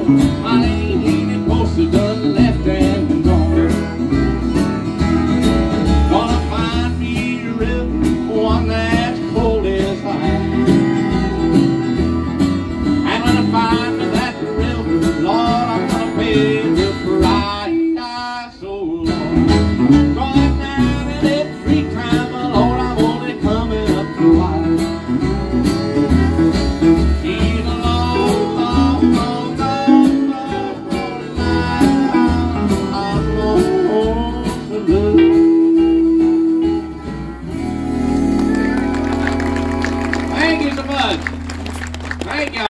My lady posted done left and gone. Gonna find me a river, one that's cold as ice. And when I find that river, Lord, I'm gonna pay the price. So Lord, going down in it 3 times, Lord, I'm only coming up twice. He's a long, long, long, long, long, long night. I'm going to lose. Thank you so much. Thank you.